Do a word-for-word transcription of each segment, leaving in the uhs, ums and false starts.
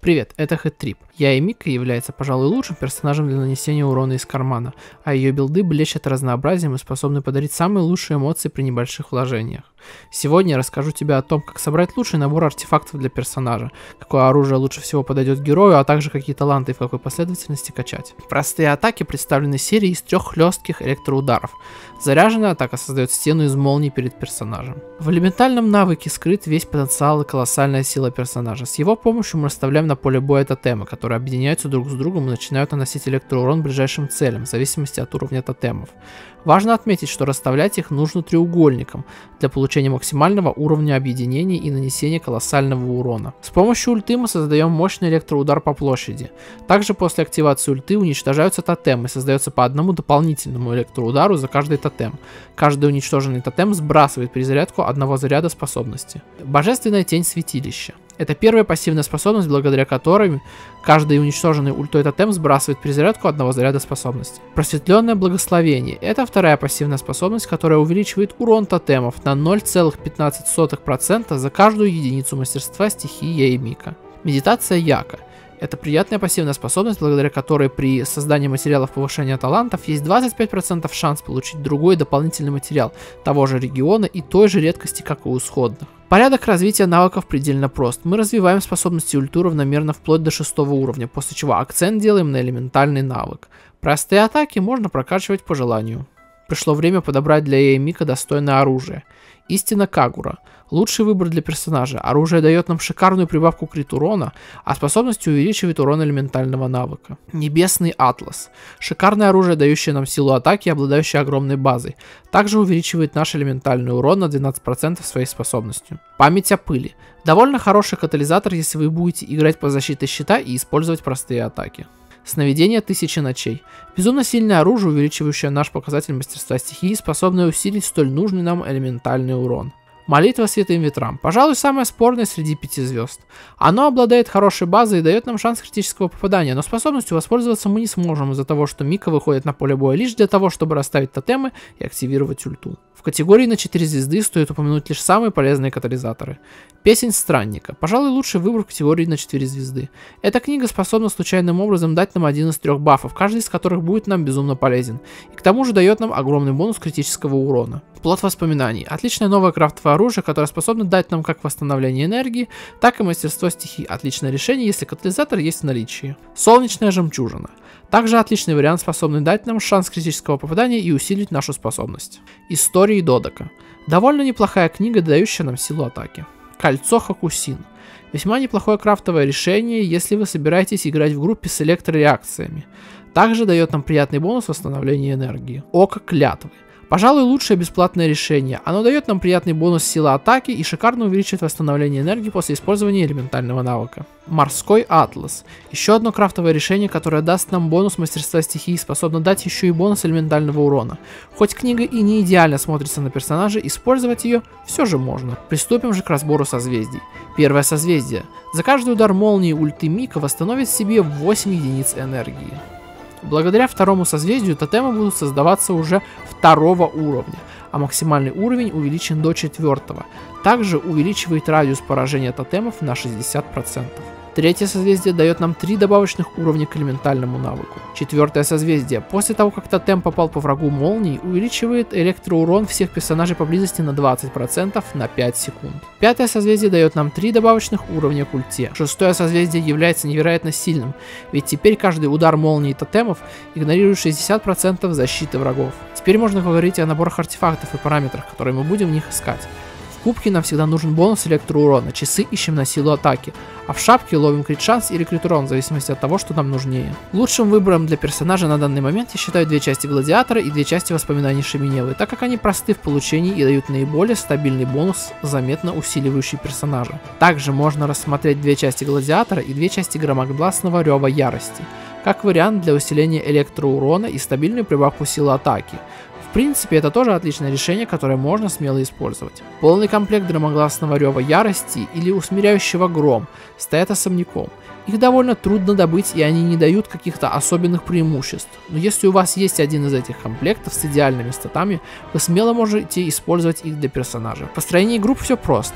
Привет, это Хэттрип. Я и Мика является, пожалуй, лучшим персонажем для нанесения урона из кармана, а ее билды блещут разнообразием и способны подарить самые лучшие эмоции при небольших вложениях. Сегодня я расскажу тебе о том, как собрать лучший набор артефактов для персонажа, какое оружие лучше всего подойдет герою, а также какие таланты и в какой последовательности качать. Простые атаки представлены серией из трех хлестких электроударов. Заряженная атака создает стену из молний перед персонажем. В элементальном навыке скрыт весь потенциал и колоссальная сила персонажа. С его помощью мы расставляем на поле боя тотемы, которые объединяются друг с другом и начинают наносить электроурон ближайшим целям, в зависимости от уровня тотемов. Важно отметить, что расставлять их нужно треугольником для получения максимального уровня объединения и нанесения колоссального урона. С помощью ульты мы создаем мощный электроудар по площади. Также после активации ульты уничтожаются тотемы и создается по одному дополнительному электроудару за каждый тотем. Каждый уничтоженный тотем сбрасывает перезарядку одного заряда способности. Божественная тень святилища. Это первая пассивная способность, благодаря которой каждый уничтоженный ультой тотем сбрасывает перезарядку одного заряда способности. Просветленное благословение. Это вторая пассивная способность, которая увеличивает урон тотемов на ноль целых пятнадцать сотых процента за каждую единицу мастерства стихии Я и Мика. Медитация Яка. Это приятная пассивная способность, благодаря которой при создании материалов повышения талантов есть двадцать пять процентов шанс получить другой дополнительный материал того же региона и той же редкости, как и у исходных. Порядок развития навыков предельно прост. Мы развиваем способности ульту равномерно вплоть до шестого уровня, после чего акцент делаем на элементальный навык. Простые атаки можно прокачивать по желанию. Пришло время подобрать для Я и Мика достойное оружие. Истина Кагура. Лучший выбор для персонажа. Оружие дает нам шикарную прибавку крит урона, а способность увеличивает урон элементального навыка. Небесный Атлас. Шикарное оружие, дающее нам силу атаки и обладающее огромной базой. Также увеличивает наш элементальный урон на двенадцать процентов своей способностью. Память о пыли. Довольно хороший катализатор, если вы будете играть по защите щита и использовать простые атаки. Сновидение Тысячи Ночей. Безумно сильное оружие, увеличивающее наш показатель мастерства стихии, способное усилить столь нужный нам элементальный урон. Молитва Святым Ветрам. Пожалуй, самое спорное среди пяти звезд. Оно обладает хорошей базой и дает нам шанс критического попадания, но способностью воспользоваться мы не сможем из-за того, что Мика выходит на поле боя лишь для того, чтобы расставить тотемы и активировать ульту. В категории на четыре звезды стоит упомянуть лишь самые полезные катализаторы. Песнь Странника. Пожалуй, лучший выбор в категории на четыре звезды. Эта книга способна случайным образом дать нам один из трех бафов, каждый из которых будет нам безумно полезен, и к тому же дает нам огромный бонус критического урона. Плод воспоминаний. Отличное новое крафтовое оружие, которое способно дать нам как восстановление энергии, так и мастерство стихий. Отличное решение, если катализатор есть в наличии. Солнечная жемчужина. Также отличный вариант, способный дать нам шанс критического попадания и усилить нашу способность. Истории Додека. Довольно неплохая книга, дающая нам силу атаки. Кольцо Хокусин. Весьма неплохое крафтовое решение, если вы собираетесь играть в группе с электрореакциями. Также дает нам приятный бонус восстановления энергии. Око Клятвы. Пожалуй, лучшее бесплатное решение. Оно дает нам приятный бонус силы атаки и шикарно увеличивает восстановление энергии после использования элементального навыка. Морской Атлас. Еще одно крафтовое решение, которое даст нам бонус мастерства стихии, способно дать еще и бонус элементального урона. Хоть книга и не идеально смотрится на персонаже, использовать ее все же можно. Приступим же к разбору созвездий. Первое созвездие. За каждый удар молнии ульты Мика восстановит себе восемь единиц энергии. Благодаря второму созвездию тотемы будут создаваться уже второго уровня, а максимальный уровень увеличен до четвертого. Также увеличивает радиус поражения тотемов на шестьдесят процентов. Третье созвездие дает нам три добавочных уровня к элементальному навыку. Четвертое созвездие. После того, как тотем попал по врагу молнией, увеличивает электроурон всех персонажей поблизости на двадцать процентов на пять секунд. Пятое созвездие дает нам три добавочных уровня к ульте. Шестое созвездие является невероятно сильным, ведь теперь каждый удар молнии тотемов игнорирует шестьдесят процентов защиты врагов. Теперь можно говорить о наборах артефактов и параметрах, которые мы будем в них искать. В кубке нам всегда нужен бонус электроурона, часы ищем на силу атаки, а в шапке ловим крит шанс или крит урон, в зависимости от того, что нам нужнее. Лучшим выбором для персонажа на данный момент я считаю две части Гладиатора и две части Воспоминаний Шеменевы, так как они просты в получении и дают наиболее стабильный бонус, заметно усиливающий персонажа. Также можно рассмотреть две части Гладиатора и две части Громогласного Рева Ярости, как вариант для усиления электроурона и стабильную прибавку силы атаки. В принципе, это тоже отличное решение, которое можно смело использовать. Полный комплект Громогласного Рева Ярости или Усмиряющего Гром стоят особняком. Их довольно трудно добыть, и они не дают каких-то особенных преимуществ. Но если у вас есть один из этих комплектов с идеальными статами, вы смело можете использовать их для персонажа. В построении групп все просто.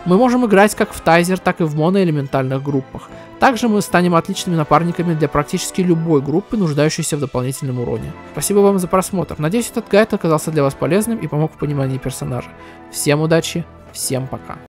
Мы можем играть как в тайзер, так и в моноэлементальных группах. Также мы станем отличными напарниками для практически любой группы, нуждающейся в дополнительном уроне. Спасибо вам за просмотр. Надеюсь, этот гайд оказался для вас полезным и помог в понимании персонажа. Всем удачи, всем пока.